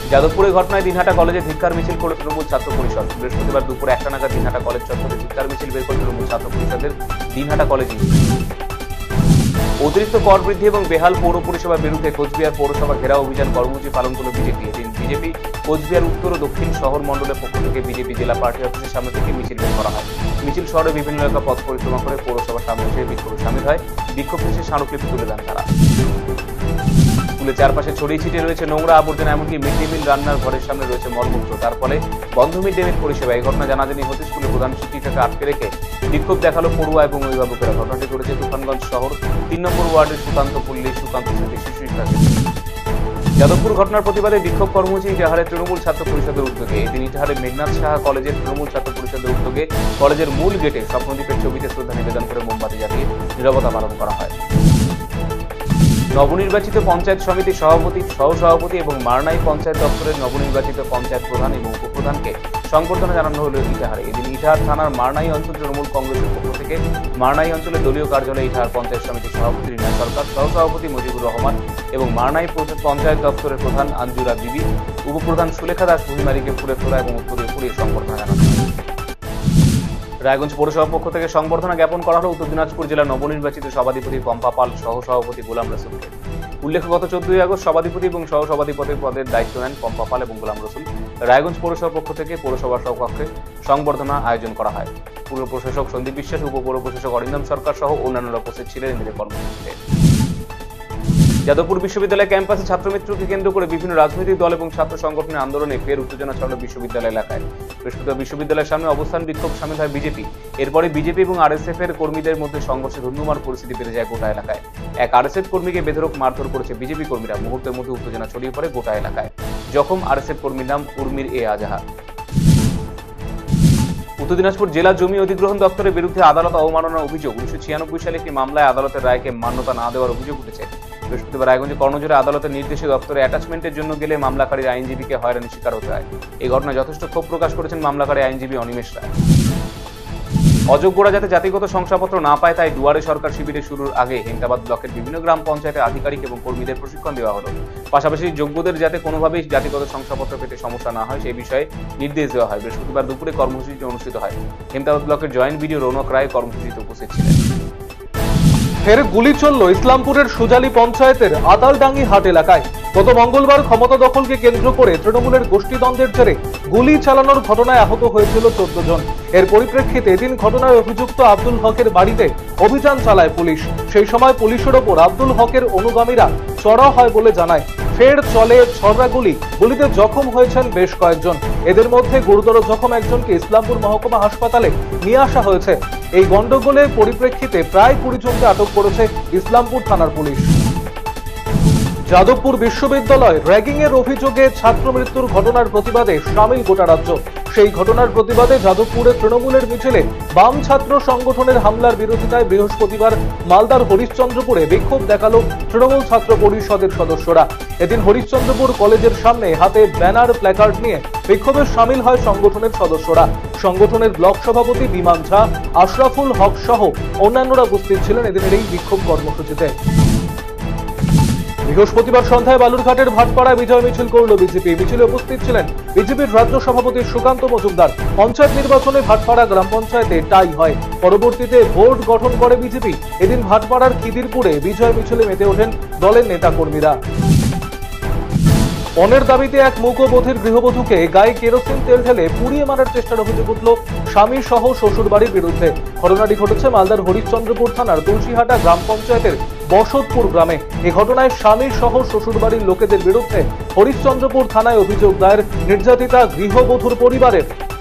যাদবপুরে ঘটনায় দিনহাটা কলেজে ধিক্কার মিছিল করে তৃণমূল ছাত্র পরিষদ। বৃহস্পতিবার দুপুরে 1টা নাগাদ দিনহাটা কলেজ চত্বরে ধিক্কার মিছিল বের করে তৃণমূল ছাত্র পরিষদের দিনহাটা কলেজ। অতিরিক্ত কর বৃদ্ধি এবং বেহাল পৌর পরিষেবার বিরুদ্ধে কোচবিহার পৌরসভা ঘেরাও অভিযান কর্মসূচি পালন করল বিজেপি। এদিন বিজেপি কোচবিহার উত্তর ও দক্ষিণ শহর মণ্ডলের পক্ষ থেকে বিজেপি জেলা পার্টি অফিসের সামনে থেকে মিছিল বের করা হয়। মিছিল শহরে বিভিন্ন এলাকা পথ পরিক্রমা করে পৌরসভার সামনে এসে বিক্ষোভে সামিল হয়। বিক্ষোভ শেষে স্মারকলিপি তুলে দেন তারা। স্কুলের চারপাশে ছড়িয়ে ছিটিয়ে রয়েছে নোংরা আবর্জনা, এমনকি মিড ডে মিল রান্নার ঘরের সামনে রয়েছে মলমূত্র। তার ফলে বন্ধ মিড ডে মিল পরিষেবা। এই ঘটনা জানাজানি হতে স্কুলের প্রধান শিক্ষিকাকে আটকে রেখে বিক্ষোভ দেখালো পড়ুয়া এবং অভিভাবকেরা। ঘটনাটি ঘটেছে তুফানগঞ্জ শহর 3 নম্বর ওয়ার্ডের সুকান্ত পল্লী সুকান্ত স্মৃতি শিশু শিক্ষাকেন্দ্র। যাদবপুর ঘটনার প্রতিবাদে বিক্ষোভ কর্মসূচি ইটাহারে তৃণমূল ছাত্র পরিষদের উদ্যোগে। এদিন ইটাহারে মেঘনাথ সাহা কলেজের তৃণমূল ছাত্র পরিষদের উদ্যোগে কলেজের মূল গেটে স্বপ্নদ্বীপের ছবিতে শ্রদ্ধা নিবেদন করে মোমবাতি জ্বালিয়ে নীরবতা পালন করা হয়। নবনির্বাচিত পঞ্চায়েত সমিতির সভাপতি, সহসভাপতি এবং মারনাই পঞ্চায়েত দপ্তরের নবনির্বাচিত পঞ্চায়েত প্রধান এবং উপপ্রধানকে সংবর্ধনা জানানো হল ইটাহারে। এদিন ইটাহার থানার মারনাই অঞ্চল তৃণমূল কংগ্রেসের পক্ষ থেকে মারনাই অঞ্চলের দলীয় কার্যালয়ে ইটাহার পঞ্চায়েত সমিতির সভাপতি রিনা সরকার, সহসভাপতি মুজিবুর রহমান এবং মারনাই পঞ্চায়েত দপ্তরের প্রধান আঞ্জুরা বিবি, উপপ্রধান সুলেখা দাস ভূমিমারিকে ফুলের তোলা এবং উত্তরীয় পুড়িয়ে সংবর্ধনা জানানো হয়। রায়গঞ্জ পৌরসভার পক্ষ থেকে সংবর্ধনা জ্ঞাপন করা হল উত্তর দিনাজপুর জেলার নবনির্বাচিত সভাধিপতি পম্পা পাল, সহসভাপতি গোলাম রসুলকে। উল্লেখ্য, গত 14 আগস্ট সভাধিপতি এবং সহসভাধিপতি পদের দায়িত্ব নেন পম্পা পাল এবং গোলাম রসুল। রায়গঞ্জ পৌরসভার পক্ষ থেকে পৌরসভার সভাকক্ষে সংবর্ধনা আয়োজন করা হয়। পৌর প্রশাসক সন্দীপ বিশ্বাস, উপপৌর প্রশাসক অরিন্দম সরকার সহ অন্যান্যরা উপস্থিত ছিলেন এদের কর্মসূচিতে। যাদবপুর বিশ্ববিদ্যালয় ক্যাম্পাসে ছাত্রমিত্রকে কেন্দ্র করে বিভিন্ন রাজনৈতিক দল এবং ছাত্র সংগঠনের আন্দোলনে ফের উত্তেজনা ছড়ালো বিশ্ববিদ্যালয় এলাকায়। বৃহস্পতিবার বিশ্ববিদ্যালয়ের সামনে অবস্থান বিক্ষোভ সামিল হয় বিজেপি। এরপরে বিজেপি এবং আরএসএফ এর কর্মীদের মধ্যে সংঘর্ষে ধুন্ধুমার পরিস্থিতি বেড়ে যায় গোটা এলাকায়। এক আরএসএফ কর্মীকে বেধড়ক মারধর করেছে বিজেপি কর্মীরা। মুহূর্তের মধ্যে উত্তেজনা ছড়িয়ে পড়ে গোটা এলাকায়। জখম আরএসএফ কর্মীর নাম উর্মির এ আজাহা। উত্তর দিনাজপুর জেলা জমি অধিগ্রহণ দপ্তরের বিরুদ্ধে আদালত অবমাননার অভিযোগ। 1996 সালে একটি মামলায় আদালতের রায়কে মান্যতা না দেওয়ার অভিযোগ উঠেছে। বৃহস্পতিবার রায়গঞ্জে কর্ণজোরে আদালতের নির্দেশে দপ্তরে অ্যাটাচমেন্টের জন্য গেলে মামলাকারীর আইনজীবীকে হয়রানির শিকার হতে হয়। এই ঘটনায় যথেষ্ট ক্ষোভ প্রকাশ করেছেন মামলাকারী আইনজীবী অনিমেষ রায়। অযোগ্যরা যাতে জাতিগত শংসাপত্র না পায় তাই দুয়ারে সরকার শিবিরের শুরুর আগে হেমতাবাদ ব্লকের বিভিন্ন গ্রাম পঞ্চায়েতের আধিকারিক এবং কর্মীদের প্রশিক্ষণ দেওয়া হলো। পাশাপাশি যোগ্যদের যাতে কোনোভাবেই জাতিগত শংসাপত্র পেতে সমস্যা না হয় সেই বিষয়ে নির্দেশ দেওয়া হয়। বৃহস্পতিবার দুপুরে কর্মসূচিটি অনুষ্ঠিত হয়। হেমতাবাদ ব্লকের জয়েন্ট বিডিও রৌনক রায় কর্মসূচিতে উপস্থিত ছিলেন। ফের গুলি চলল ইসলামপুরের সুজালি পঞ্চায়েতের আতালডাঙ্গি হাট এলাকায়। গত মঙ্গলবার ক্ষমতা দখলকে কেন্দ্র করে তৃণমূলের গোষ্ঠীদ্বন্দ্বের জেরে গুলি চালানোর ঘটনায় আহত হয়েছিল 14 জন। এর পরিপ্রেক্ষিতে এদিন ঘটনায় অভিযুক্ত আব্দুল হকের বাড়িতে অভিযান চালায় পুলিশ। সেই সময় পুলিশের ওপর আব্দুল হকের অনুগামীরা চড়া হয় বলে জানায়। ফের চলে ছড়া গুলিতে জখম হয়েছেন বেশ কয়েকজন। এদের মধ্যে গুরুতর জখম একজনকে ইসলামপুর মহকুমা হাসপাতালে নিয়ে আসা হয়েছে। এই গন্ডগোলের পরিপ্রেক্ষিতে প্রায় 20 জনকে আটক করেছে ইসলামপুর থানার পুলিশ। যাদবপুর বিশ্ববিদ্যালয় র্যাগিং এর অভিযোগে ছাত্র মৃত্যুর ঘটনার প্রতিবাদে সামিল গোটা রাজ্য। সেই ঘটনার প্রতিবাদে যাদবপুরে তৃণমূলের মিছিলে বাম ছাত্র সংগঠনের হামলার বিরোধিতায় বৃহস্পতিবার মালদার হরিশ্চন্দ্রপুরে বিক্ষোভ দেখালো তৃণমূল ছাত্র পরিষদের সদস্যরা। এদিন হরিশ্চন্দ্রপুর কলেজের সামনে হাতে ব্যানার প্ল্যাকার্ড নিয়ে বিক্ষোভে সামিল হয় সংগঠনের সদস্যরা। সংগঠনের ব্লক সভাপতি বিমান ঝা, আশরাফুল হক সহ অন্যান্যরা উপস্থিত ছিলেন এদিনের এই বিক্ষোভ কর্মসূচিতে। বৃহস্পতিবার সন্ধ্যায় বালুরঘাটের ভাটপাড়ায় বিজয় মিছিল করল বিজেপি। মিছিলে উপস্থিত ছিলেন বিজেপির রাজ্য সভাপতি সুকান্ত মজুমদার। পঞ্চায়েত নির্বাচনে ভাটপাড়া গ্রাম পঞ্চায়েতে টাই হয়। পরবর্তীতে ভোট গঠন করে বিজেপি। এদিন ভাটপাড়ার খিদিরপুরে বিজয় মিছিলে মেতে ওঠেন দলের নেতাকর্মীরা। পণের দাবিতে এক মূকবধির গৃহবধূকে গায়ে কেরোসিন তেল ঢেলে পুড়িয়ে মারার চেষ্টার অভিযোগ উঠল স্বামী সহ শ্বশুর বাড়ির বিরুদ্ধে। ঘটনাটি ঘটেছে মালদার হরিশ্চন্দ্রপুর থানার তুলসীহাটা গ্রাম পঞ্চায়েতের বসতপুর গ্রামে। এই ঘটনায় স্বামী সহ শ্বশুর বাড়ির লোকেদের বিরুদ্ধে হরিশ্চন্দ্রপুর থানায় অভিযোগ দায়ের নির্যাতিতা গৃহবধূর পরিবারের।